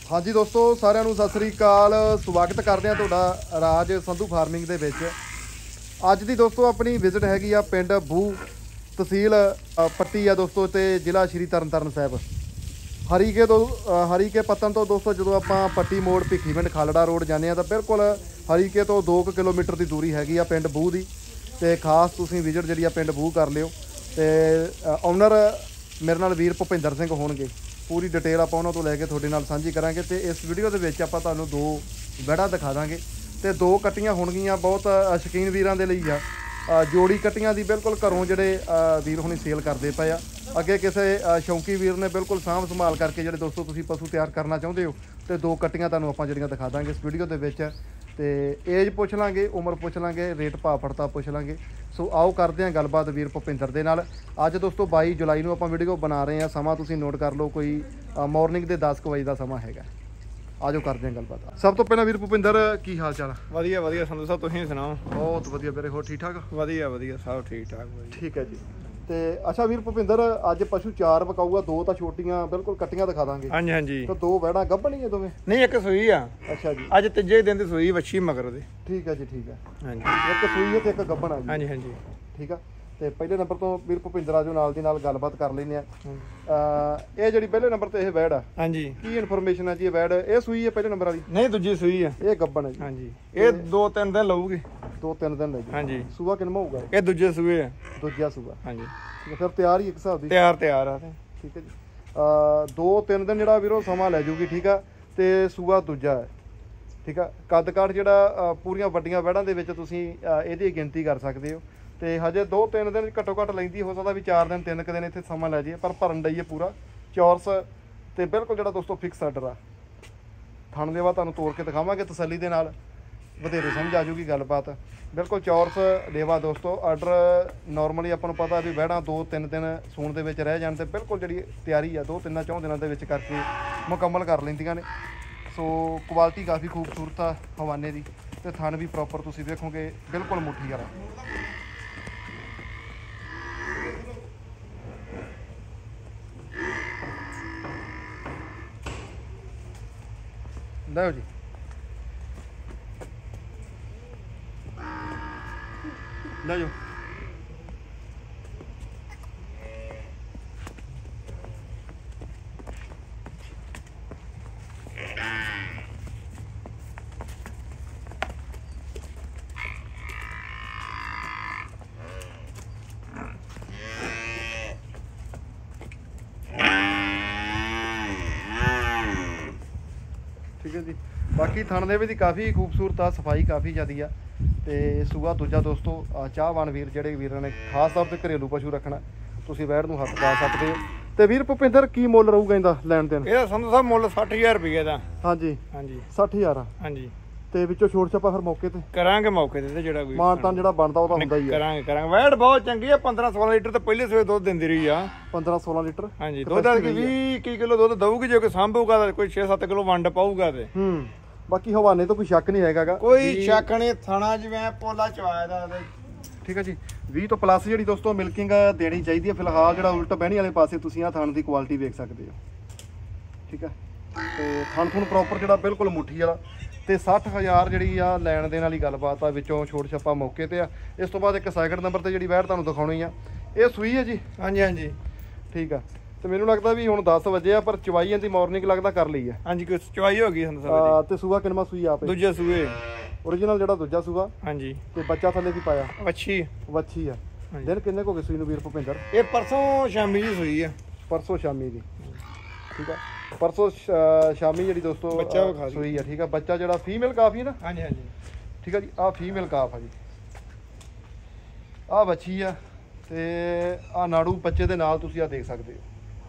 हाँ जी दोस्तों साਰਿਆਂ ਨੂੰ सत श्री अकाल स्वागत करते हैं ਤੁਹਾਡਾ ਰਾਜ ਸੰਧੂ ਫਾਰਮਿੰਗ ਦੇ ਵਿੱਚ। ਅੱਜ ਦੀ ਦੋਸਤੋ ਆਪਣੀ ਵਿਜ਼ਿਟ ਹੈਗੀ ਆ ਪਿੰਡ ਬੂਹ ਤਹਿਸੀਲ ਪੱਟੀ ਆ ਦੋਸਤੋ ਤੇ ਜ਼ਿਲ੍ਹਾ ਸ਼੍ਰੀ ਤਰਨਤਾਰਨ ਸਾਹਿਬ। ਹਰੀਕੇ ਪੱਤਨ ਤੋਂ ਦੋਸਤੋ ਜਦੋਂ ਆਪਾਂ ਪੱਟੀ ਮੋੜ ਭਿੱਖੀਵਿੰਡ ਖਾਲੜਾ ਰੋਡ ਜਾਂਦੇ ਆ ਤਾਂ ਬਿਲਕੁਲ ਹਰੀਕੇ ਤੋਂ 2 ਕਿਲੋਮੀਟਰ ਦੀ ਦੂਰੀ ਹੈਗੀ ਆ ਪਿੰਡ ਬੂਹ ਦੀ। ਤੇ ਖਾਸ ਤੁਸੀਂ ਵਿਜ਼ਿਟ ਜਿਹੜੀ ਆ ਪਿੰਡ ਬੂਹ ਕਰ ਲਿਓ। ਤੇ ਓਨਰ ਮੇਰੇ ਨਾਲ ਵੀਰ ਭੁਪਿੰਦਰ ਸਿੰਘ ਹੋਣਗੇ। पूरी डिटेल आप उन्होंने तो लैके थोड़े नाल सांझी करांगे। तो इस वीडियो के विच आपां तुहानूं 2 वैड़ा दिखा दांगे ते 2 कट्टियां होणगीਆਂ बहुत शौकीन वीरां दे लई आ। जोड़ी कट्टियां दी बिल्कुल घरों जिहड़े वीर हुणी सेल करदे पए आ। अगे किसी शौकी वीर ने बिल्कुल साਂਭ संभाल करके जिहड़े दोस्तों तुसीं पशु तैयार करना चाहुंदे हो तो 2 कट्टियां तुहानूं आपां जिहड़ियां दिखा दांगे इस वीडियो दे विच। ते एज पुछ लांगे, उम्र पुछ लांगे, रेट भाव पड़ता पुछ लांगे। सो आओ करते हैं गलबात वीर भुपिंदर दे नाल। अज दोस्तों 22 जुलाई नूं आपां वीडियो बना रहे हैं। समा तुसीं नोट कर लो, कोई मॉर्निंग के 10 बजे का समा हैगा। आजो करते हैं गलबात। सब तो पहला वीर भुपिंदर की हाल चाल? वधिया वधिया संधू साहब, तुसीं सुणाओ? बहुत वधिया वीरे, होर ठीक ठाक? वधिया वधिया सब ठीक ठाक। ठीक है जी। ਤੇ ਅੱਛਾ ਵੀਰ ਭੁਪਿੰਦਰ, ਅੱਜ ਪਸ਼ੂ 4 ਵਿਕਾਊਗਾ, 2 ਤਾਂ ਛੋਟੀਆਂ ਬਿਲਕੁਲ ਕੱਟੀਆਂ ਦਿਖਾ ਦਾਂਗੇ। ਹਾਂਜੀ ਹਾਂਜੀ। ਤਾਂ 2 ਵੈੜਾਂ ਗੱਭਣੀਆਂ ਦੋਵੇਂ? ਨਹੀਂ, ਇੱਕ ਸੂਈ ਆ। ਅੱਛਾ ਜੀ। ਅੱਜ ਤੀਜੇ ਦਿਨ ਦੀ ਸੂਈ ਵੱਛੀ ਮਗਰ ਦੇ। ਠੀਕ ਹੈ ਜੀ, ਠੀਕ ਹੈ। ਹਾਂਜੀ, ਇੱਕ ਸੂਈ ਹੈ ਤੇ ਇੱਕ ਗੱਭਣ ਆ ਜੀ। ਹਾਂਜੀ ਹਾਂਜੀ। ਠੀਕ ਆ। ਤੇ ਪਹਿਲੇ ਨੰਬਰ ਤੋਂ ਵੀਰ ਭੁਪਿੰਦਰ ਆਜੋ ਨਾਲ ਦੀ ਨਾਲ ਗੱਲਬਾਤ ਕਰ ਲੈਂਦੇ ਆ। ਇਹ ਜਿਹੜੀ ਪਹਿਲੇ ਨੰਬਰ ਤੇ ਇਹ ਵੈੜ ਆ, ਹਾਂਜੀ, ਕੀ ਇਨਫੋਰਮੇਸ਼ਨ ਹੈ ਜੀ? ਇਹ ਵੈੜ ਇਹ ਸੂਈ ਹੈ ਪਹਿਲੇ ਨੰਬਰ ਵਾਲੀ? ਨਹੀਂ, ਦੂਜੀ ਸੂਈ ਆ। ਇਹ ਗੱਭਣ ਹੈ ਜੀ? ਹਾਂਜੀ। ਇਹ 2-3 ਦਿਨ ਲਊਗੀ। 2-3 ਦਿਨ ਲੈ ਜੀ। ਹਾਂਜੀ। ਸੂਆ ਕਿੰਨਾ ਹੋਊਗਾ? ਇਹ ਦੂਜੇ ਸੂਏ ਆ। ਦੂਜਾ ਸੂਆ। ਹਾਂਜੀ। ਫਿਰ ਤਿਆਰ ਹੀ ਇੱਕ ਹਿਸਾਬ ਦੀ? ਤਿਆਰ ਆ। ਠੀਕ ਹੈ ਜੀ। 2-3 ਦਿਨ ਜਿਹੜਾ ਵੀਰੋ ਸਮਾਂ ਲੈ ਜੂਗੀ। ਠੀਕ ਆ। ਤੇ ਸੂਆ ਦੂਜਾ ਹੈ। ਠੀਕ ਆ। ਕੱਦ ਕਾਠ ਜਿਹੜਾ ਪੂਰੀਆਂ ਵੱਡੀਆਂ ਵੈੜਾਂ ਦੇ ਵਿੱਚ ਤੁਸੀਂ ਇਹਦੀ ਗਿਣਤੀ ਕਰ ਸਕਦੇ ਹੋ। ਤੇ ਹਜੇ 2-3 ਦਿਨ ਘੱਟੋ ਘੱਟ ਲੈਂਦੀ, ਹੋ ਸਕਦਾ ਵੀ 4 ਦਿਨ 3 ਦਿਨ ਇੱਥੇ ਸਮਾਂ ਲੈ ਜਾਈਏ, ਪਰ ਭਰਨ ਡਈ ਹੈ ਪੂਰਾ ਚੌਰਸ। ਤੇ ਬਿਲਕੁਲ ਜਿਹੜਾ ਦੋਸਤੋ ਫਿਕਸ ਆਰਡਰ ਆ। ਥਣ ਦੇਵਾ ਤੁਹਾਨੂੰ ਤੋੜ ਕੇ ਦਿਖਾਵਾਂਗੇ ਤਸੱਲੀ ਦੇ ਨਾਲ, ਵਧੇਰੇ ਸਮਝ ਆ ਜੂਗੀ ਗੱਲਬਾਤ। ਬਿਲਕੁਲ ਚੌਰਸ ਲੇਵਾ ਦੋਸਤੋ। ਆਰਡਰ ਨਾਰਮਲੀ ਆਪਾਂ ਨੂੰ ਪਤਾ ਵੀ ਵੈੜਾਂ 2-3 ਦਿਨ ਸੂਣ ਦੇ ਵਿੱਚ ਰਹਿ ਜਾਣ ਤੇ ਬਿਲਕੁਲ ਜਿਹੜੀ ਤਿਆਰੀ ਆ 2-3-4 ਦਿਨਾਂ ਦੇ ਵਿੱਚ ਕਰਕੇ ਮੁਕੰਮਲ ਕਰ ਲੈਂਦੀਆਂ ਨੇ। ਸੋ ਕੁਆਲਿਟੀ ਕਾਫੀ ਖੂਬਸੂਰਤ ਆ ਹਵਾਨੇ ਦੀ। ਤੇ ਥਣ ਵੀ ਪ੍ਰੋਪਰ ਤੁਸੀਂ ਵੇਖੋਗੇ ਬਿਲਕੁਲ ਮੁੱਠੀ ਵਾਲਾ। ਲਓ ਜੀ, ਲੈ ਜਾਓ। ठीक है जी। बाकी थण दे भी काफ़ी खूबसूरत आ, सफाई काफ़ी ज़्यादा आ। ਤੇ ਸੂਆ ਦੂਜਾ ਦੋਸਤੋ ਚਾਹਵਾਨ ਵੀਰ ਜਿਹੜੇ ਵੀਰਾਂ ਨੇ ਖਾਸ ਤੌਰ ਤੇ ਘਰੇਲੂ ਪਸ਼ੂ ਰੱਖਣਾ, ਤੁਸੀਂ ਵੈੜ ਨੂੰ ਹੱਥ ਪਾ ਸਕਦੇ ਹੋ। ਤੇ ਵੀਰ ਭੁਪਿੰਦਰ ਕੀ ਮੁੱਲ ਰਹੂਗਾ ਇਹਦਾ ਲੈਣ ਦੇਣ? ਇਹਦਾ ਸੰਧੂ ਸਾਹਿਬ ਮੁੱਲ 60,000 ਰੁਪਏ ਦਾ। ਹਾਂਜੀ ਹਾਂਜੀ। 60,000 ਆ। ਹਾਂਜੀ। ਤੇ ਵਿੱਚੋਂ ਛੋਟ ਛਾਪਾ ਫਿਰ ਮੌਕੇ ਤੇ ਕਰਾਂਗੇ, ਮੌਕੇ ਤੇ ਜਿਹੜਾ ਕੋਈ ਮਾਨਤਾਨ ਜਿਹੜਾ ਬਣਦਾ ਉਹ ਤਾਂ ਹੁੰਦਾ ਹੀ ਆ। ਕਰਾਂਗੇ। ਵੈੜ ਬਹੁਤ ਚੰਗੀ ਆ, 15-16 ਲੀਟਰ ਤੇ ਪਹਿਲੇ ਸਵੇਰ ਦੁੱਧ ਦਿੰਦੀ ਰਹੀ ਆ। 15-16 ਲੀਟਰ? ਹਾਂਜੀ। ਦੁੱਧ ਆ ਕਿ 20 ਕਿਲੋ ਦੁੱਧ ਦਊਗੀ ਜੇ ਕੋਈ ਸਾਂਭੂਗਾ, ਕੋਈ 6-7 ਕਿਲੋ ਵੰਡ ਪਾਊਗਾ ਤੇ। ਬਾਕੀ ਹਵਾਨੇ ਤੋਂ ਕੋਈ ਸ਼ੱਕ ਨਹੀਂ ਹੈਗਾ, ਕੋਈ ਸ਼ੱਕ ਨਹੀਂ। ਥਣਾ ਜਿਵੇਂ ਪੋਲਾ ਚਵਾਇਆ ਦਾ। ਠੀਕ ਹੈ ਜੀ। 20 ਤੋਂ ਪਲੱਸ ਜਿਹੜੀ ਦੋਸਤੋ ਮਿਲਕਿੰਗ ਦੇਣੀ ਚਾਹੀਦੀ ਹੈ। ਫਿਲਹਾਲ ਜਿਹੜਾ ਉਲਟ ਬਹਿਣੀ ਵਾਲੇ ਪਾਸੇ ਤੁਸੀਂ ਆ ਥਣ ਦੀ ਕੁਆਲਿਟੀ ਵੇਖ ਸਕਦੇ ਹੋ। ਠੀਕ ਹੈ। ਤੇ ਥਣ ਥੁਣ ਪ੍ਰੋਪਰ ਜਿਹੜਾ ਬਿਲਕੁਲ ਮੁੱਠੀ ਵਾਲਾ। ਤੇ 60,000 ਜਿਹੜੀ ਆ ਲੈਣ ਦੇਣ ਵਾਲੀ ਗੱਲਬਾਤ ਆ, ਵਿੱਚੋਂ ਛੋਟ ਛੱਪਾ ਮੌਕੇ ਤੇ ਆ। ਇਸ ਤੋਂ ਬਾਅਦ ਇੱਕ ਸੈਕਿੰਡ ਨੰਬਰ ਤੇ ਜਿਹੜੀ ਵੈੜ ਤੁਹਾਨੂੰ ਦਿਖਾਉਣੀ ਆ, ਇਹ ਸੂਈ ਹੈ ਜੀ? ਹਾਂਜੀ ਹਾਂਜੀ। ਠੀਕ ਆ। ਤੇ ਮੈਨੂੰ ਲੱਗਦਾ ਵੀ ਹੁਣ 10 ਵਜੇ ਆ, ਪਰ ਚਵਾਈਆਂ ਦੀ ਮਾਰਨਿੰਗ ਲੱਗਦਾ ਕਰ ਲਈ ਆ। ਹਾਂਜੀ, ਕੋਈ ਚਵਾਈ ਹੋ ਗਈ ਹੁੰਦਾ। ਤੇ ਸੂਆ ਕਿੰਨਾ ਸੂਈ ਆਪੇ? ਦੂਜੇ ਸੂਏ ਓਰੀਜਨਲ ਜਿਹੜਾ ਦੂਜਾ ਸੂਆ। ਹਾਂਜੀ। ਤੇ ਬੱਚਾ ਥੱਲੇ ਕੀ ਪਾਇਆ? ਵੱਛੀ ਆ। ਦਿਨ ਕਿੰਨੇ ਕੁ ਹੋ ਗਏ ਸੂਈ ਨੂੰ ਵੀਰ ਭੁਪਿੰਦਰ? ਇਹ ਪਰਸੋਂ ਸ਼ਾਮੀ ਦੀ ਸੂਈ ਆ। ਪਰਸੋਂ ਸ਼ਾਮੀ ਦੀ? ਠੀਕ ਆ। ਪਰਸੋਂ ਸ਼ਾਮੀ ਜਿਹੜੀ ਦੋਸਤੋ ਬੱਚਾ ਸੂਈ ਆ। ਠੀਕ ਆ। ਬੱਚਾ ਜਿਹੜਾ ਫੀਮੇਲ ਕਾਫੀ ਹੈ ਨਾ? ਹਾਂਜੀ ਹਾਂਜੀ। ਠੀਕ ਆ ਜੀ। ਆਹ ਫੀਮੇਲ ਕਾਫ ਆ ਜੀ। ਆਹ ਵੱਛੀ ਆ। ਤੇ ਆਹ ਨਾੜੂ ਬੱਚੇ ਦੇ ਨਾਲ ਤੁਸੀਂ ਆ ਦੇਖ ਸਕਦੇ ਹੋ।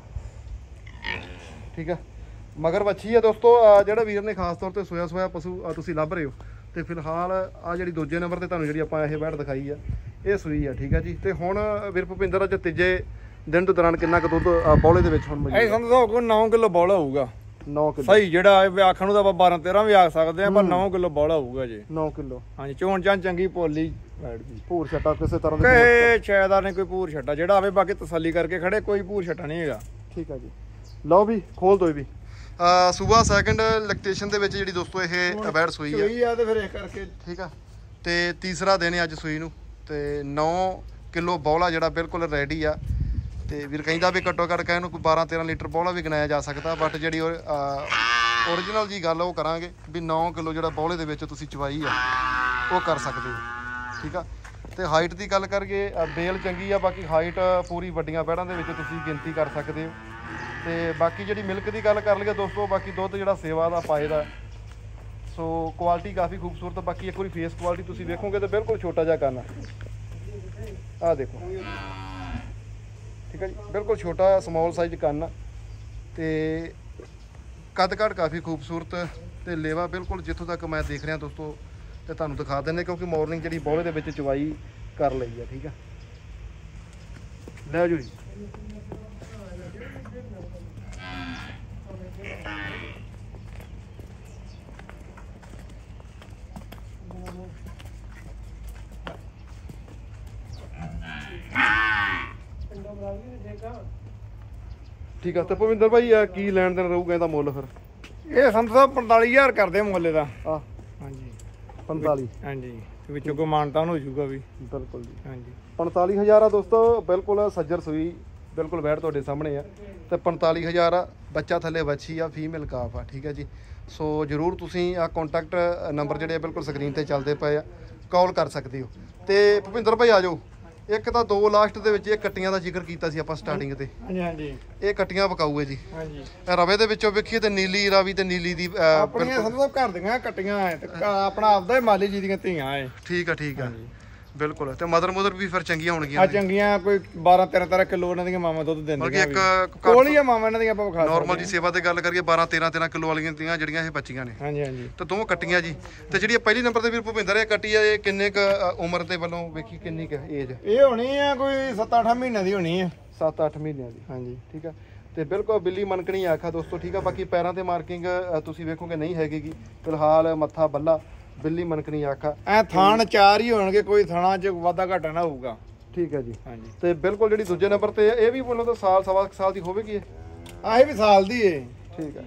ਠੀਕ ਆ। ਮਗਰ ਵੱਛੀ ਆ ਦੋਸਤੋ। ਜਿਹੜਾ ਵੀਰ ਨੇ ਖਾਸ ਤੌਰ ਤੇ ਸੋਇਆ ਪਸ਼ੂ ਤੁਸੀਂ ਲੱਭ ਰਹੇ ਹੋ। ਤੇ ਫਿਲਹਾਲ ਆ ਜਿਹੜੀ ਦੂਜੇ ਨੰਬਰ ਤੇ ਤੁਹਾਨੂੰ ਜਿਹੜੀ ਆਪਾਂ ਇਹ ਵੈੜ ਦਿਖਾਈ ਆ, ਇਹ ਸੂਈ ਆ। ਠੀਕ ਆ ਜੀ। ਤੇ ਹੁਣ ਵੀਰ ਭੁਪਿੰਦਰ ਅੱਜ ਤੀਜੇ ਦਿਨ ਦੇ ਦੌਰਾਨ ਕਿੰਨਾ ਕੁ ਦੁੱਧ ਬੌਲੇ ਦੇ ਵਿੱਚ ਹੁਣ? ਇਹ ਸਮਝੋ ਕੋਈ 9 ਕਿਲੋ ਬੌਲਾ ਹੋਊਗਾ। 9 ਕਿਲੋ ਸਹੀ। ਜਿਹੜਾ ਆਖਣ ਨੂੰ ਤਾਂ ਆਪਾਂ 12-13 ਵੀ ਆਖ ਸਕਦੇ ਆ, ਪਰ 9 ਕਿਲੋ ਬੌਲਾ ਹੋਊਗਾ ਜੀ। 9 ਕਿਲੋ। ਹਾਂਜੀ। ਚੋਣ ਚਾਂ ਚੰਗੀ ਭੋਲੀ ਵੈੜ ਦੀ। ਭੂਰ ਛੱਟਾ ਕਿਸੇ ਤਰ੍ਹਾਂ ਦਾ ਕੋਈ ਸ਼ਾਇਦ ਨਹੀਂ, ਕੋਈ ਭੂਰ ਛੱਟਾ ਜਿਹੜਾ ਆਵੇ। ਬਾਕੀ ਤਸੱਲੀ ਕਰਕੇ ਖੜੇ, ਕੋਈ ਭੂਰ ਛੱਟਾ ਨਹੀਂ ਹੈਗਾ। ਠੀਕ ਆ ਜੀ। ਲਓ ਵੀ ਖੋਲ ਦੋ ਵੀ। ਸੂਬਾ ਸੈਕੰਡ ਲੈਕਟੇਸ਼ਨ ਦੇ ਵਿੱਚ ਜਿਹੜੀ ਦੋਸਤੋ ਇਹ ਅਵੈਡ ਸੂਈ ਆ ਤੇ ਫਿਰ ਇਸ ਕਰਕੇ ਠੀਕ ਆ। ਤੇ ਤੀਸਰਾ ਦਿਨ ਅੱਜ ਸੂਈ ਨੂੰ ਤੇ 9 ਕਿਲੋ ਬੌਲਾ ਜਿਹੜਾ ਬਿਲਕੁਲ ਰੈਡੀ ਆ। ਤੇ ਵੀਰ ਕਹਿੰਦਾ ਵੀ ਘੱਟੋ ਘੱਟ ਕਹਿ ਨੂੰ ਕੋਈ 12-13 ਲੀਟਰ ਬੌਲਾ ਵੀ ਗਿਣਾਇਆ ਜਾ ਸਕਦਾ, ਬਟ ਜਿਹੜੀ ਓਰੀਜਨਲ ਜੀ ਗੱਲ ਉਹ ਕਰਾਂਗੇ ਵੀ 9 ਕਿਲੋ ਜਿਹੜਾ ਬੌਲੇ ਦੇ ਵਿੱਚ ਤੁਸੀਂ ਚਵਾਈ ਆ ਉਹ ਕਰ ਸਕਦੇ ਹੋ ਠੀਕ ਆ। ਤੇ ਹਾਈਟ ਦੀ ਗੱਲ ਕਰੀਏ ਬੇਲ ਚੰਗੀ ਆ, ਬਾਕੀ ਹਾਈਟ ਪੂਰੀ ਵੱਡੀਆਂ ਬੈੜਾਂ ਦੇ ਵਿੱਚ ਤੁਸੀਂ ਗਿਣਤੀ ਕਰ ਸਕਦੇ ਹੋ। ਤੇ ਬਾਕੀ ਜਿਹੜੀ ਮਿਲਕ ਦੀ ਗੱਲ ਕਰ ਲਈਏ ਦੋਸਤੋ, ਬਾਕੀ ਦੁੱਧ ਜਿਹੜਾ ਸੇਵਾ ਦਾ ਪਾਏ ਦਾ, ਸੋ ਕੁਆਲਿਟੀ ਕਾਫੀ ਖੂਬਸੂਰਤ। ਬਾਕੀ ਇੱਕ ਵਾਰੀ ਫੇਸ ਕੁਆਲਿਟੀ ਤੁਸੀਂ ਵੇਖੋਗੇ ਤਾਂ ਬਿਲਕੁਲ ਛੋਟਾ ਜਿਹਾ ਕੰਨ ਆ ਦੇਖੋ ਠੀਕ ਹੈ ਜੀ, ਬਿਲਕੁਲ ਛੋਟਾ ਸਮੌਲ ਸਾਈਜ਼ ਕੰਨ ਤੇ ਕੱਦ ਕਾਠ ਕਾਫੀ ਖੂਬਸੂਰਤ ਤੇ ਲੇਵਾ ਬਿਲਕੁਲ ਜਿੱਥੋਂ ਤੱਕ ਮੈਂ ਦੇਖ ਰਿਹਾ ਦੋਸਤੋ ਤੇ ਤੁਹਾਨੂੰ ਦਿਖਾ ਦਿੰਦੇ ਕਿਉਂਕਿ ਮਾਰਨਿੰਗ ਜਿਹੜੀ ਬੌਲੇ ਦੇ ਵਿੱਚ ਚਵਾਈ ਕਰ ਲਈ ਆ ਠੀਕ ਆ। ਲੈ ਜੀ ਠੀਕ ਆ। ਤੇ ਭਵਿੰਦਰ ਭਾਈ ਕੀ ਲੈਣ ਦੇਣ ਰਹੂਗਾ ਇਹਦਾ ਮੁੱਲ ਫਿਰ? ਇਹ ਸੰਤ ਸਾਹਿਬ 45000 ਕਰਦੇ ਮੁੱਲ ਦਾ। ਆ ਹਾਂਜੀ 45 ਹਾਂਜੀ, ਵਿੱਚੋਂ ਕੋਈ ਮਾਨਤਾਨ ਹੋ ਜਾਊਗਾ ਵੀ ਬਿਲਕੁਲ ਜੀ। ਹਾਂਜੀ 45000 ਆ ਦੋਸਤੋ, ਬਿਲਕੁਲ ਸੱਜਰ ਸੂਈ ਬਿਲਕੁਲ ਬੈਠ ਤੁਹਾਡੇ ਸਾਹਮਣੇ ਆ ਤੇ 45000 ਆ। ਬੱਚਾ ਥੱਲੇ ਵੱਛੀ ਆ, ਫੀਮੇਲ ਕਾਫ ਆ ਠੀਕ ਹੈ ਜੀ। ਸੋ ਜਰੂਰ ਤੁਸੀਂ ਆ ਕੰਟੈਕਟ ਨੰਬਰ ਜਿਹੜੇ ਬਿਲਕੁਲ ਸਕਰੀਨ ਤੇ ਚੱਲਦੇ ਪਏ ਆ, ਕਾਲ ਕਰ ਸਕਦੇ ਹੋ। ਤੇ ਭੁਪਿੰਦਰ ਭਾਈ ਆ ਜਾਓ। ਇੱਕ ਤਾਂ 2 ਲਾਸਟ ਦੇ ਵਿੱਚ ਇਹ ਕੱਟੀਆਂ ਦਾ ਜ਼ਿਕਰ ਕੀਤਾ ਸੀ ਆਪਾਂ ਸਟਾਰਟਿੰਗ ਤੇ, ਹਾਂਜੀ ਹਾਂਜੀ ਇਹ ਕੱਟੀਆਂ ਵਿਕਾਊ ਹੈ ਜੀ। ਹਾਂਜੀ ਰਵੇ ਦੇ ਵਿੱਚੋਂ ਵੇਖੀਏ ਤੇ ਨੀਲੀ ਰਾਵੀ ਤੇ ਨੀਲੀ ਦੀ ਆਪਣੀਆਂ ਸੰਤ ਸਾਹਿਬ ਘਰ ਦੀਆਂ ਕੱਟੀਆਂ ਐ ਤੇ ਆਪਣਾ ਆਪਦਾ ਹੀ ਮਾਲੀ ਜੀ ਦੀਆਂ ਧੀਆਂ ਐ। ਠੀਕ ਆ ਬਿਲਕੁਲ। ਤੇ ਮਦਰ ਵੀ ਫਿਰ ਚੰਗੀਆਂ ਹੋਣਗੀਆਂ ਆ ਚੰਗੀਆਂ, ਕੋਈ 12-13 ਕਿਲੋ ਇਹਨਾਂ ਦੀਆਂ ਮਾਵਾਂ ਦੁੱਧ ਦਿੰਦੀਆਂ। ਬਲਕਿ ਇੱਕ ਕੋਲ ਹੀ ਆ ਮਾਵਾਂ ਇਹਨਾਂ ਦੀਆਂ ਆਪਾਂ ਵਿਖਾ ਨਾਰਮਲ ਜੀ ਸੇਵਾ ਤੇ ਗੱਲ ਕਰੀਏ 12-13 ਕਿਲੋ ਵਾਲੀਆਂ ਦੀਆਂ ਜਿਹੜੀਆਂ ਇਹ ਬੱਚੀਆਂ ਨੇ। ਹਾਂਜੀ ਹਾਂਜੀ ਤੇ ਦੋਵੇਂ ਕੱਟੀਆਂ ਜੀ। ਤੇ ਜਿਹੜੀ ਪਹਿਲੀ ਨੰਬਰ ਤੇ ਵੀਰ ਭੁਪਿੰਦਰ ਇਹ ਕੱਟੀ ਆ, ਇਹ ਕਿੰਨੇ ਕ ਉਮਰ ਦੇ ਵੱਲੋਂ ਵੇਖੀ ਕਿੰਨੀ ਕ ਏਜ? ਇਹ ਹੋਣੀ ਆ ਕੋਈ 7-8 ਮਹੀਨਿਆਂ ਦੀ ਹੋਣੀ ਆ। 7-8 ਮਹੀਨਿਆਂ ਦੀ ਹਾਂਜੀ ਠੀਕ ਆ। ਤੇ ਬਿਲਕੁਲ ਬਿੱਲੀ ਮਨਕਣੀ ਆਖਾ ਦੋਸਤੋ ਠੀਕ ਆ। ਬਾਕੀ ਪੈਰਾਂ ਤੇ ਮਾਰਕਿੰਗ ਤੁਸੀਂ ਵੇਖੋਗੇ ਨਹੀਂ ਹੈਗੀ। ਫਿਲਹਾਲ ਮੱਥਾ ਬੱਲਾ ਬਿੱਲੀ ਮਨਕਣੀ ਆਖਾ ਐ ਥਾਣ 4 ਹੀ ਹੋਣਗੇ, ਕੋਈ ਥਾਣਾ 'ਚ ਵਾਧਾ ਘਾਟਾ ਨਾ ਹੋਊਗਾ। ਠੀਕ ਹੈ ਜੀ ਹਾਂਜੀ। ਤੇ ਬਿਲਕੁਲ ਜਿਹੜੀ ਦੂਜੇ ਨੰਬਰ ਤੇ ਇਹ ਵੀ ਬੋਲੋ ਤਾਂ ਸਾਲ ਸਵਾ ਸਾਲ ਦੀ ਹੋਵੇਗੀ ਇਹ? ਆਹ ਵੀ ਸਾਲ ਦੀ ਏ। ਠੀਕ ਹੈ,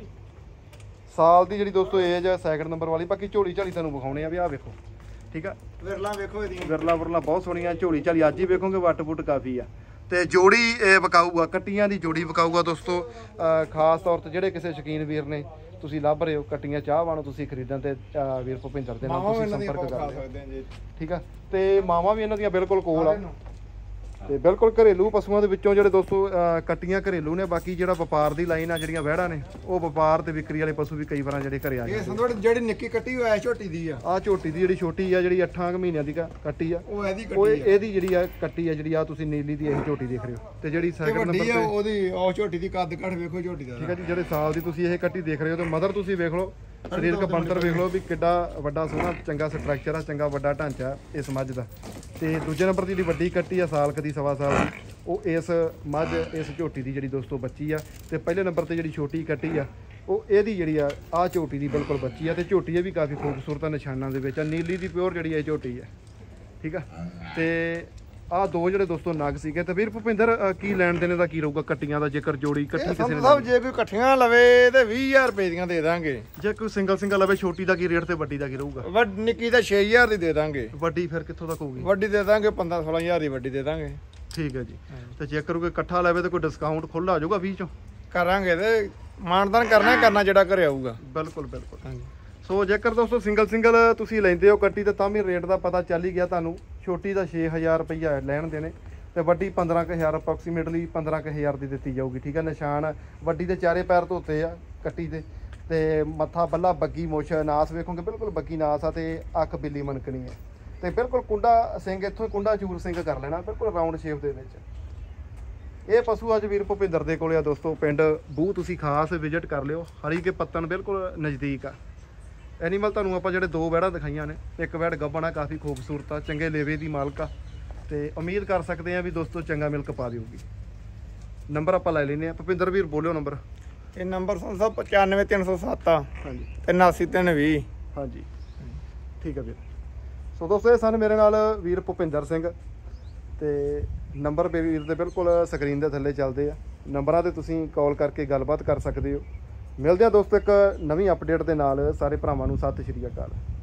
ਸਾਲ ਦੀ ਜਿਹੜੀ ਦੋਸਤੋ ਏਜ ਹੈ ਸੈਕਿੰਡ ਨੰਬਰ ਵਾਲੀ। ਬਾਕੀ ਝੋਲੀ ਝਾਲੀ ਤੁਹਾਨੂੰ ਵਿਖਾਉਣੇ ਆ ਵੀ ਆਹ ਵੇਖੋ ਠੀਕ ਆ। ਵਿਰਲਾ ਵੇਖੋ ਇਹਦੀਆਂ, ਵਿਰਲਾ ਬਹੁਤ ਸੋਹਣੀਆਂ। ਝੋਲੀ ਝਾਲੀ ਅੱਜ ਹੀ ਵੇਖੋਗੇ ਵੱਟ ਫੁੱਟ ਕਾਫੀ ਆ। ਤੇ ਜੋੜੀ ਵਿਕਾਊ ਆ, ਕੱਟੀਆਂ ਦੀ ਜੋੜੀ ਵਿਕਾਊ ਆ ਦੋਸਤੋ। ਖਾਸ ਤੌਰ ਤੇ ਜਿਹੜੇ ਕਿਸੇ ਸ਼ੌਕੀਨ ਵੀਰ ਨੇ ਤੁਸੀਂ ਲੱਭ ਰਹੇ ਹੋ ਕੱਟੀਆਂ ਚਾਹਵਾਨ ਤੁਸੀਂ ਖਰੀਦਣ ਤੇ ਵੀਰ ਭੁਪਿੰਦਰ ਦੇ ਨਾਲ ਤੁਸੀਂ ਸੰਪਰਕ ਕਰ ਲਿਓ ਠੀਕ ਆ। ਤੇ ਮਾਵਾਂ ਵੀ ਇਹਨਾਂ ਦੀਆਂ ਬਿਲਕੁਲ ਕੋਲ ਆ ਤੇ ਬਿਲਕੁਲ ਘਰੇਲੂ ਪਸ਼ੂਆਂ ਦੇ ਵਿੱਚੋਂ ਜਿਹੜੇ ਦੋਸਤੋ ਕੱਟੀਆਂ ਘਰੇਲੂ ਨੇ। ਬਾਕੀ ਜਿਹੜਾ ਵਪਾਰ ਦੀ ਲਾਈਨ ਆ ਜਿਹੜੀਆਂ ਵਹਿੜਾਂ ਨੇ ਉਹ ਵਪਾਰ ਤੇ ਵਿਕਰੀ ਵਾਲੇ ਪਸ਼ੂ ਵੀ ਕਈ ਵਾਰਾਂ ਜਿਹੜੇ ਘਰੇ ਆ ਜਾਂਦੇ। ਇਹ ਸੰਦੋੜ ਜਿਹੜੀ ਨਿੱਕੀ ਕੱਟੀ ਹੋਇਆ ਝੋਟੀ ਦੀ ਆ। ਆ ਝੋਟੀ ਦੀ ਜਿਹੜੀ ਛੋਟੀ ਆ ਜਿਹੜੀ 8 ਮਹੀਨਿਆਂ ਦੀ ਕੱਟੀ ਆ, ਉਹ ਇਹਦੀ ਉਹ ਇਹਦੀ ਜਿਹੜੀ ਆ ਕੱਟੀ ਆ ਜਿਹੜੀ ਆ ਤੁਸੀਂ ਨੀਲੀ ਦੀ ਇਹ ਝੋਟੀ ਦੇਖ ਰਹੇ ਹੋ। ਤੇ ਜਿਹੜੀ ਸੈਕਿੰਡ ਨੰਬਰ ਤੇ ਉਹਦੀ ਉਹ ਝੋਟੀ ਦੀ ਕੱਦ ਕਾਠ ਵੇਖੋ ਝੋਟੀ ਦਾ ਠੀਕ ਹੈ ਜੀ। ਜਿਹੜੇ ਸਾਲ ਦੀ ਤੁਸੀਂ ਇਹ ਕੱਟੀ ਦੇਖ ਰਹੇ ਹੋ ਤੇ ਮਦਰ ਤੁਸੀਂ ਵੇਖ ਲਓ, ਸਰੀਰਕ ਬਣਤਰ ਵੇਖ ਲਓ ਵੀ ਕਿੱਡਾ ਵੱਡਾ ਸੋਹਣਾ ਚੰਗਾ ਸਟਰਕਚਰ ਆ, ਚੰਗਾ ਵੱਡਾ ਢਾਂਚਾ ਇਸ ਮੱਝ ਦਾ। ਤੇ ਦੂਜੇ ਨੰਬਰ ਦੀ ਜਿਹੜੀ ਵੱਡੀ ਕੱਟੀ ਆ ਸਾਲ ਕਦੀ ਸਵਾ ਸਾਲ ਦੀ, ਉਹ ਇਸ ਮੱਝ ਇਸ ਝੋਟੀ ਦੀ ਜਿਹੜੀ ਦੋਸਤੋ ਬੱਚੀ ਆ। ਤੇ ਪਹਿਲੇ ਨੰਬਰ ਤੇ ਜਿਹੜੀ ਛੋਟੀ ਕੱਟੀ ਆ ਉਹ ਇਹਦੀ ਜਿਹੜੀ ਆ ਝੋਟੀ ਦੀ ਬਿਲਕੁਲ ਬੱਚੀ ਆ। ਤੇ ਝੋਟੀ ਇਹ ਵੀ ਕਾਫੀ ਖੂਬਸੂਰਤ ਨਿਸ਼ਾਨਾਂ ਦੇ ਵਿੱਚ ਆ, ਨੀਲੀ ਦੀ ਪਿਓਰ ਜਿਹੜੀ ਇਹ ਝੋਟੀ ਆ ਠੀਕ ਆ। ਤੇ ਆਹ ਦੋ ਜਿਹੜੇ ਦੋਸਤੋ ਨਗ ਸੀਗੇ। ਤੇ ਵੀਰ ਭੁਪਿੰਦਰ ਕੀ ਲੈਣ ਦੇਣੇ ਦਾ ਕੀ ਰਹੂਗਾ ਕੱਟੀਆਂ ਦਾ ਜੇਕਰ ਜੋੜੀ ਇਕੱਠੀ ਕਿਸੇ ਨੇ ਸਾਹਿਬ ਜੇ ਕੋਈ ਇਕੱਠੀਆਂ ਲਵੇ ਤੇ 20000 ਰੁਪਏ ਦੀਆਂ ਦੇ ਦਾਂਗੇ। ਜੇ ਕੋਈ ਸਿੰਗਲ ਲਵੇ ਛੋਟੀ ਦਾ ਕੀ ਰੇਟ ਤੇ ਵੱਡੀ ਦਾ ਕੀ ਰਹੂਗਾ? ਨਿੱਕੀ ਦਾ 6000 ਦੀ ਦੇ ਦਾਂਗੇ। ਵੱਡੀ ਫਿਰ ਕਿੱਥੋਂ ਤੱਕ ਹੋਊਗੀ? ਵੱਡੀ ਦੇ ਦਾਂਗੇ 15-16000 ਦੀ ਵੱਡੀ ਦੇ ਦਾਂਗੇ। ਠੀਕ ਹੈ ਜੀ। ਤੇ ਜੇਕਰ ਕੋਈ ਇਕੱਠਾ ਲਵੇ ਤੇ ਕੋਈ ਡਿਸਕਾਊਂਟ ਖੁੱਲਾ ਆ ਜਾਊਗਾ 20 ਚੋਂ? ਕਰਾਂਗੇ ਤੇ ਮਾਨਦਾਨ ਕਰਨਾ ਜਿਹੜਾ ਘਰੇ ਆਊਗਾ। ਬਿਲਕੁਲ ਹਾਂਜੀ। ਸੋ ਜੇਕਰ ਦੋਸਤੋ ਸਿੰਗਲ ਤੁਸੀਂ ਲੈਂਦੇ ਹੋ ਕੱਟੀ ਤੇ ਤਾਂ ਵੀ ਰੇਟ ਦਾ ਪਤਾ ਚੱਲ ਹੀ ਗਿਆ ਤੁਹਾਨੂੰ। ਛੋਟੀ ਦਾ 6000 ਰੁਪਈਆ ਲੈਣ ਦੇਣੇ ਤੇ ਵੱਡੀ 15000 ਅਪਰੋਕਸੀਮੇਟਲੀ 15000 ਦੀ ਦਿੱਤੀ ਜਾਊਗੀ ਠੀਕ ਹੈ। ਨਿਸ਼ਾਨ ਵੱਡੀ ਦੇ ਚਾਰੇ ਪੈਰ ਧੋਤੇ ਆ ਕੱਟੀ ਦੇ ਤੇ ਮੱਥਾ ਬੱਲਾ ਬੱਗੀ ਮੁੱਛ ਨਾਸ ਵੇਖੋਗੇ ਬਿਲਕੁਲ ਬੱਗੀ ਨਾਸ ਆ ਤੇ ਅੱਖ ਬਿੱਲੀ ਮਨਕਣੀ ਹੈ ਤੇ ਬਿਲਕੁਲ ਕੁੰਡਾ ਸਿੰਘ ਇੱਥੋਂ ਹੀ ਕੁੰਡਾ ਚੂਰ ਸਿੰਘ ਕਰ ਲੈਣਾ ਬਿਲਕੁਲ ਰਾਉਂਡ ਸ਼ੇਪ ਦੇ ਵਿੱਚ। ਇਹ ਪਸ਼ੂ ਅੱਜ ਵੀਰ ਭੁਪਿੰਦਰ ਦੇ ਕੋਲੇ ਆ ਦੋਸਤੋ, ਪਿੰਡ ਬੂਹ। ਤੁਸੀਂ ਖਾਸ ਵਿਜ਼ਿਟ ਕਰ ਲਿਓ, ਹਰੀਕੇ ਪੱਤਣ ਬਿਲਕੁਲ ਨਜ਼ਦੀਕ ਆ। ਐਨੀਮਲ ਤੁਹਾਨੂੰ ਆਪਾਂ ਜਿਹੜੇ 2 ਵਹਿੜਾਂ ਦਿਖਾਈਆਂ ਨੇ, ਇੱਕ ਵਹਿੜ ਗੱਭਣ ਆ ਕਾਫੀ ਖੂਬਸੂਰਤ ਆ, ਚੰਗੇ ਲੇਵੇ ਦੀ ਮਾਲਕ ਆ ਤੇ ਉਮੀਦ ਕਰ ਸਕਦੇ ਆ ਵੀ ਦੋਸਤੋ ਚੰਗਾ ਮਿਲਕ ਪਾ ਦਿਓਗੀ। ਨੰਬਰ ਆਪਾਂ ਲੈ ਲੈਨੇ ਆ। ਭੁਪਿੰਦਰ ਵੀਰ ਬੋਲਿਓ ਨੰਬਰ। ਇਹ ਨੰਬਰ 95307 ਹਾਂਜੀ 89320 ਹਾਂਜੀ ਠੀਕ ਹੈ ਵੀਰ। ਸੋ ਦੋਸਤੋ ਇਹ ਸਨ ਮੇਰੇ ਨਾਲ ਵੀਰ ਭੁਪਿੰਦਰ ਸਿੰਘ ਤੇ ਨੰਬਰ ਵੀਰ ਦੇ ਬਿਲਕੁਲ ਸਕਰੀਨ ਦੇ ਥੱਲੇ ਚੱਲਦੇ ਆ। ਨੰਬਰਾਂ ਤੇ ਤੁਸੀਂ ਕਾਲ ਕਰਕੇ ਗੱਲਬਾਤ ਕਰ ਸਕਦੇ ਹੋ। ਮਿਲਦੇ ਆ ਦੋਸਤੋ ਇੱਕ ਨਵੀਂ ਅਪਡੇਟ ਦੇ ਨਾਲ। ਸਾਰੇ ਭਰਾਵਾਂ ਨੂੰ ਸਤਿ ਸ਼੍ਰੀ ਅਕਾਲ।